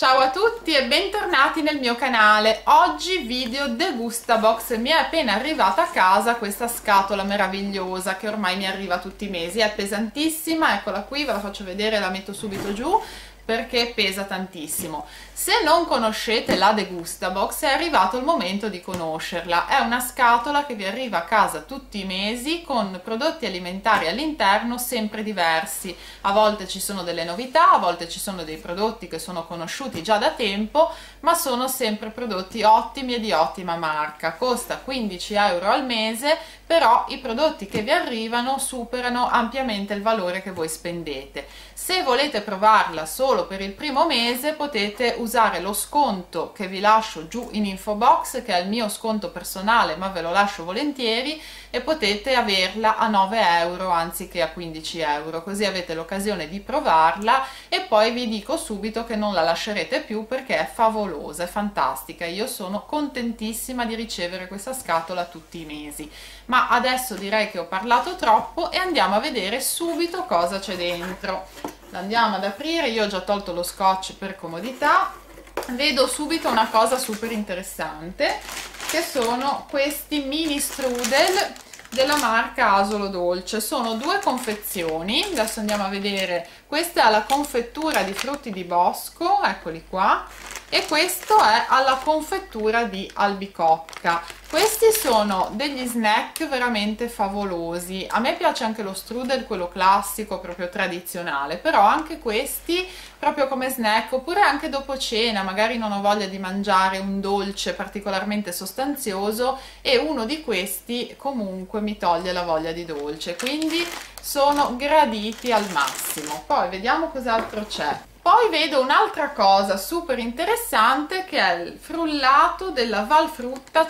Ciao a tutti e bentornati nel mio canale. Oggi video Degustabox. Mi è appena arrivata a casa questa scatola meravigliosa che ormai mi arriva tutti i mesi. È pesantissima, eccola qui, ve la faccio vedere, la metto subito giù perché pesa tantissimo. Se non conoscete la Degustabox è arrivato il momento di conoscerla. È una scatola che vi arriva a casa tutti i mesi con prodotti alimentari all'interno sempre diversi. A volte ci sono delle novità, a volte ci sono dei prodotti che sono conosciuti già da tempo, ma sono sempre prodotti ottimi e di ottima marca. Costa 15 euro al mese, però i prodotti che vi arrivano superano ampiamente il valore che voi spendete. Se volete provarla solo per il primo mese potete usare lo sconto che vi lascio giù in info box, che è il mio sconto personale, ma ve lo lascio volentieri, e potete averla a 9 euro anziché a 15 euro, così avete l'occasione di provarla e poi vi dico subito che non la lascerete più perché è favolosa, è fantastica. Io sono contentissima di ricevere questa scatola tutti i mesi. Ma adesso direi che ho parlato troppo e andiamo a vedere subito cosa c'è dentro. La andiamo ad aprire, io ho già tolto lo scotch per comodità. Vedo subito una cosa super interessante, che sono questi mini strudel della marca Asolo Dolce. Sono due confezioni, adesso andiamo a vedere. Questa è alla confettura di frutti di bosco, eccoli qua, e questo è alla confettura di albicocca. Questi sono degli snack veramente favolosi. A me piace anche lo strudel, quello classico, proprio tradizionale, però anche questi proprio come snack, oppure anche dopo cena, magari non ho voglia di mangiare un dolce particolarmente sostanzioso e uno di questi comunque mi toglie la voglia di dolce, quindi sono graditi al massimo. Poi vediamo cos'altro c'è. Poi vedo un'altra cosa super interessante, che è il frullato della Valfrutta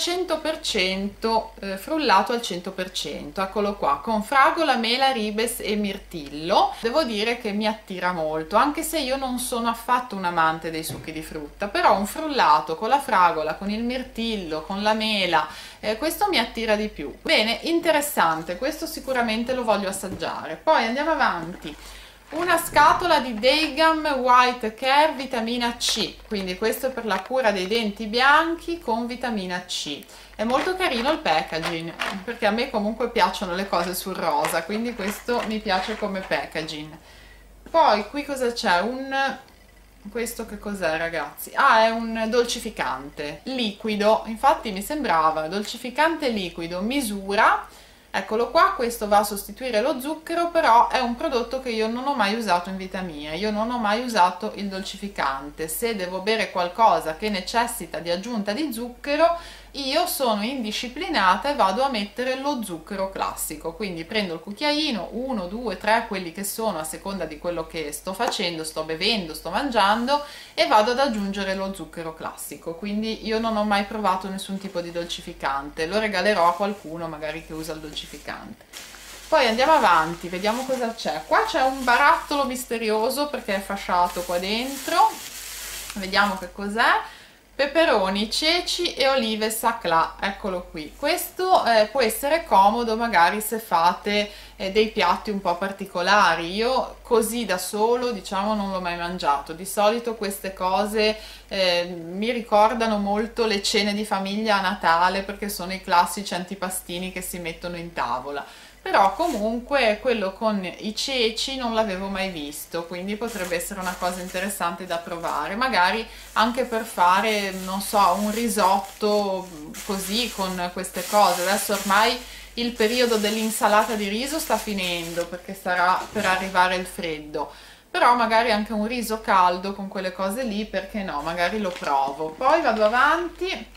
100%, frullato al 100%, eccolo qua, con fragola, mela, ribes e mirtillo. Devo dire che mi attira molto, anche se io non sono affatto un amante dei succhi di frutta, però un frullato con la fragola, con il mirtillo, con la mela, questo mi attira di più. Bene, interessante, questo sicuramente lo voglio assaggiare. Poi andiamo avanti. Una scatola di Daegam White Care vitamina C, quindi questo è per la cura dei denti bianchi con vitamina C. È molto carino il packaging, perché a me comunque piacciono le cose sul rosa, quindi questo mi piace come packaging. Poi qui cosa c'è? Questo che cos'è, ragazzi? Ah, è un dolcificante liquido, infatti mi sembrava dolcificante liquido, misura. Eccolo qua, questo va a sostituire lo zucchero, però è un prodotto che io non ho mai usato in vita mia. Io non ho mai usato il dolcificante. Se devo bere qualcosa che necessita di aggiunta di zucchero, io sono indisciplinata e vado a mettere lo zucchero classico. Quindi prendo il cucchiaino, 1, 2, 3, quelli che sono a seconda di quello che sto facendo, sto bevendo, sto mangiando, e vado ad aggiungere lo zucchero classico. Quindi io non ho mai provato nessun tipo di dolcificante. Lo regalerò a qualcuno magari che usa il dolcificante. Poi andiamo avanti, vediamo cosa c'è. Qua c'è un barattolo misterioso perché è fasciato qua dentro. Vediamo che cos'è. Peperoni, ceci e olive Saclà, eccolo qui. Questo può essere comodo magari se fate dei piatti un po' particolari. Io così da solo, diciamo, non l'ho mai mangiato. Di solito queste cose mi ricordano molto le cene di famiglia a Natale, perché sono i classici antipastini che si mettono in tavola. Però comunque quello con i ceci non l'avevo mai visto, quindi potrebbe essere una cosa interessante da provare, magari anche per fare, non so, un risotto così con queste cose. Adesso ormai il periodo dell'insalata di riso sta finendo perché starà per arrivare il freddo, però magari anche un riso caldo con quelle cose lì, perché no, magari lo provo. Poi vado avanti.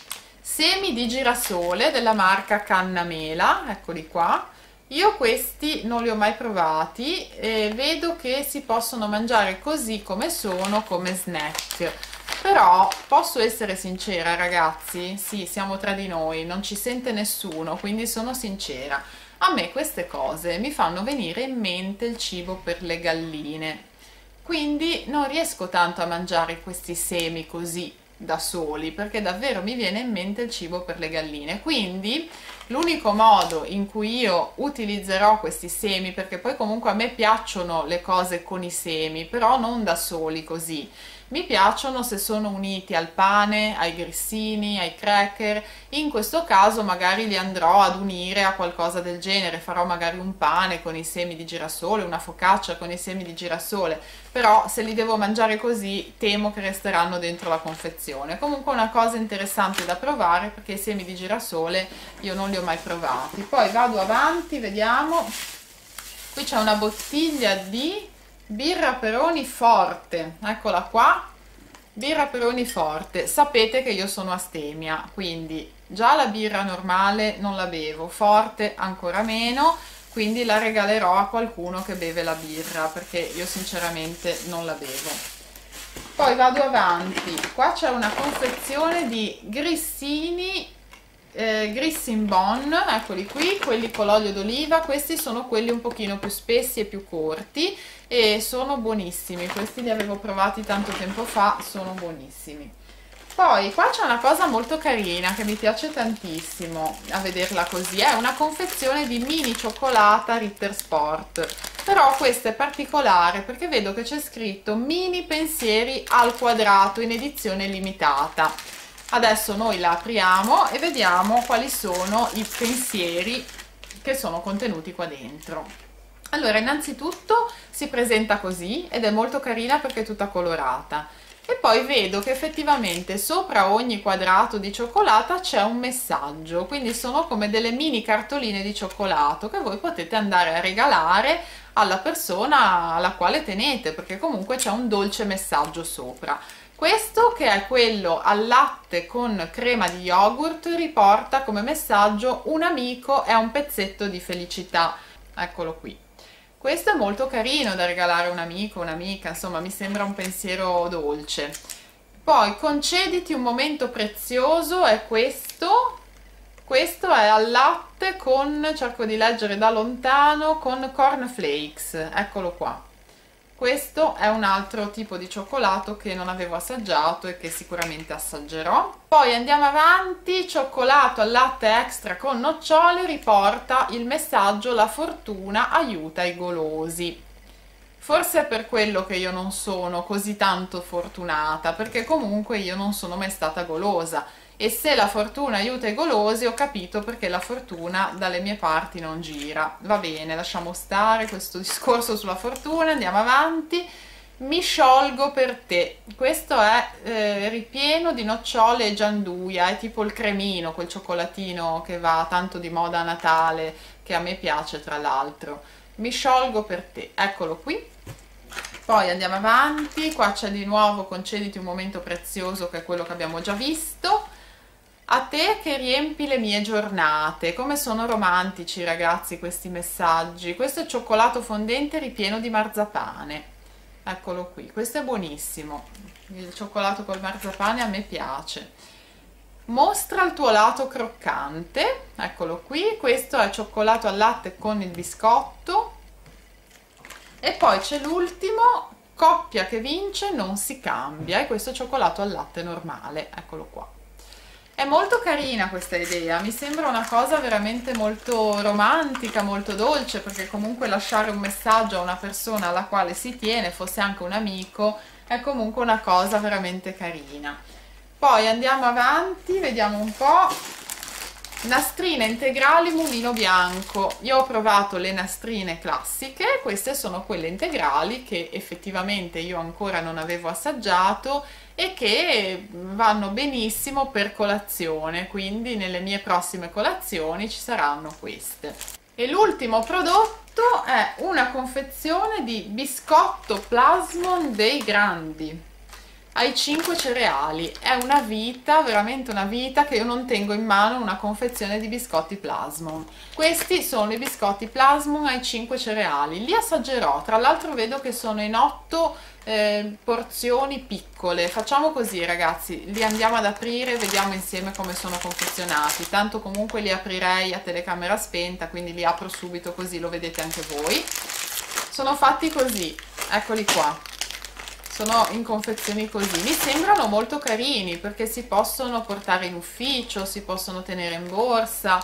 Semi di girasole della marca Canna Mela, eccoli qua. Io questi non li ho mai provati e vedo che si possono mangiare così come sono, come snack. Però posso essere sincera, ragazzi, sì, siamo tra di noi, non ci sente nessuno, quindi sono sincera. A me queste cose mi fanno venire in mente il cibo per le galline, quindi non riesco tanto a mangiare questi semi così da soli, perché davvero mi viene in mente il cibo per le galline. Quindi l'unico modo in cui io utilizzerò questi semi, perché poi comunque a me piacciono le cose con i semi, però non da soli così, Mi piacciono se sono uniti al pane, ai grissini, ai cracker. In questo caso magari li andrò ad unire a qualcosa del genere, farò magari un pane con i semi di girasole, una focaccia con i semi di girasole, però se li devo mangiare così temo che resteranno dentro la confezione. Comunque è una cosa interessante da provare, perché i semi di girasole io non li ho mai provati. Poi vado avanti, vediamo. Qui c'è una bottiglia di birra Peroni Forte, eccola qua, birra Peroni Forte. Sapete che io sono astemia, quindi già la birra normale non la bevo, forte ancora meno, quindi la regalerò a qualcuno che beve la birra, perché io sinceramente non la bevo. Poi vado avanti, qua c'è una confezione di grissini, Grissin Bon, eccoli qui, quelli con l'olio d'oliva. Questi sono quelli un pochino più spessi e più corti e sono buonissimi, questi li avevo provati tanto tempo fa, sono buonissimi. Poi qua c'è una cosa molto carina che mi piace tantissimo a vederla così, è una confezione di mini cioccolata Ritter Sport, però questa è particolare perché vedo che c'è scritto mini pensieri al quadrato in edizione limitata. Adesso noi la apriamo e vediamo quali sono i pensieri che sono contenuti qua dentro. Allora, innanzitutto si presenta così ed è molto carina perché è tutta colorata. E poi vedo che effettivamente sopra ogni quadrato di cioccolata c'è un messaggio, quindi sono come delle mini cartoline di cioccolato che voi potete andare a regalare alla persona alla quale tenete, perché comunque c'è un dolce messaggio sopra. Questo, che è quello al latte con crema di yogurt, riporta come messaggio: un amico è un pezzetto di felicità. Eccolo qui. Questo è molto carino da regalare a un amico, un'amica, insomma mi sembra un pensiero dolce. Poi concediti un momento prezioso, è questo. Questo è al latte con, cerco di leggere da lontano, con cornflakes, eccolo qua. Questo è un altro tipo di cioccolato che non avevo assaggiato e che sicuramente assaggerò. Poi andiamo avanti, cioccolato al latte extra con nocciole, riporta il messaggio: la fortuna aiuta i golosi. Forse è per quello che io non sono così tanto fortunata, perché comunque io non sono mai stata golosa. E se la fortuna aiuta i golosi, ho capito perché la fortuna dalle mie parti non gira. Va bene, lasciamo stare questo discorso sulla fortuna, andiamo avanti. Mi sciolgo per te. Questo è ripieno di nocciole e gianduia, è tipo il cremino, quel cioccolatino che va tanto di moda a Natale, che a me piace tra l'altro. Mi sciolgo per te, eccolo qui. Poi andiamo avanti, qua c'è di nuovo concediti un momento prezioso, che è quello che abbiamo già visto. A te che riempi le mie giornate. Come sono romantici, ragazzi, questi messaggi. Questo è cioccolato fondente ripieno di marzapane, eccolo qui, questo è buonissimo, il cioccolato col marzapane a me piace. Mostra il tuo lato croccante, eccolo qui, questo è cioccolato al latte con il biscotto. E poi c'è l'ultimo, coppia che vince non si cambia, e questo è cioccolato al latte normale, eccolo qua. È molto carina questa idea, mi sembra una cosa veramente molto romantica, molto dolce, perché comunque lasciare un messaggio a una persona alla quale si tiene, fosse anche un amico, è comunque una cosa veramente carina. Poi andiamo avanti, vediamo un po'. Nastrine integrali mulino bianco. Io ho provato le nastrine classiche, queste sono quelle integrali che effettivamente io ancora non avevo assaggiato e che vanno benissimo per colazione, quindi nelle mie prossime colazioni ci saranno queste. E l'ultimo prodotto è una confezione di biscotto Plasmon dei grandi ai 5 cereali. È una vita, veramente una vita, che io non tengo in mano una confezione di biscotti Plasmon. Questi sono i biscotti Plasmon ai 5 cereali, li assaggerò, tra l'altro vedo che sono in 8 porzioni piccole. Facciamo così, ragazzi, li andiamo ad aprire e vediamo insieme come sono confezionati. Tanto comunque li aprirei a telecamera spenta, quindi li apro subito così lo vedete anche voi. Sono fatti così, eccoli qua, sono in confezioni così. Mi sembrano molto carini perché si possono portare in ufficio, si possono tenere in borsa,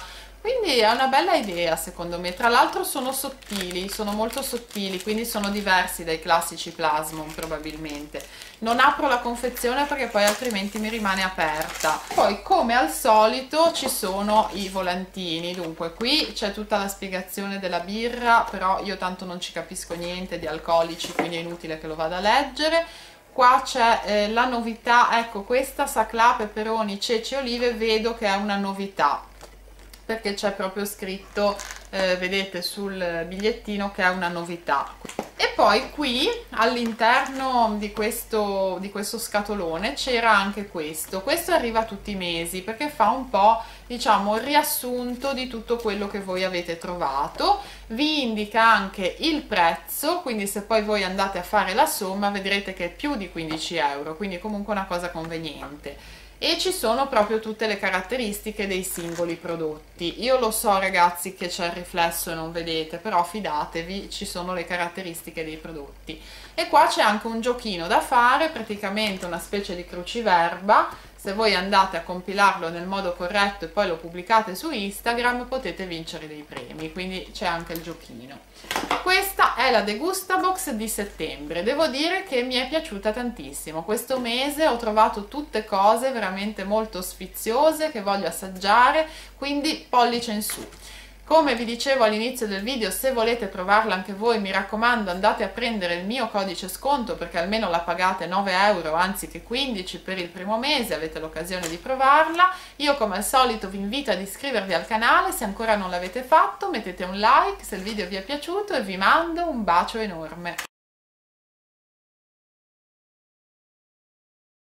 Quindi è una bella idea secondo me. Tra l'altro sono sottili, sono molto sottili, quindi sono diversi dai classici Plasmon probabilmente. Non apro la confezione perché poi altrimenti mi rimane aperta. Poi come al solito ci sono i volantini. Dunque qui c'è tutta la spiegazione della birra, però io tanto non ci capisco niente di alcolici, quindi è inutile che lo vada a leggere. Qua c'è la novità, ecco, questa saclà, peperoni, ceci e olive, vedo che è una novità perché c'è proprio scritto, vedete sul bigliettino, che è una novità. E poi qui all'interno di questo scatolone c'era anche questo arriva tutti i mesi perché fa un po', diciamo, il riassunto di tutto quello che voi avete trovato, vi indica anche il prezzo, quindi se poi voi andate a fare la somma vedrete che è più di 15 euro, quindi comunque una cosa conveniente. E ci sono proprio tutte le caratteristiche dei singoli prodotti. Io lo so ragazzi che c'è il riflesso e non vedete, però fidatevi, ci sono le caratteristiche dei prodotti. E qua c'è anche un giochino da fare, praticamente una specie di cruciverba. Se voi andate a compilarlo nel modo corretto e poi lo pubblicate su Instagram potete vincere dei premi, quindi c'è anche il giochino. Questa è la Degustabox di settembre, devo dire che mi è piaciuta tantissimo. Questo mese ho trovato tutte cose veramente molto sfiziose che voglio assaggiare, quindi pollice in su. Come vi dicevo all'inizio del video, se volete provarla anche voi, mi raccomando, andate a prendere il mio codice sconto perché almeno la pagate 9 euro anziché 15 per il primo mese, avete l'occasione di provarla. Io come al solito vi invito ad iscrivervi al canale, se ancora non l'avete fatto mettete un like se il video vi è piaciuto e vi mando un bacio enorme.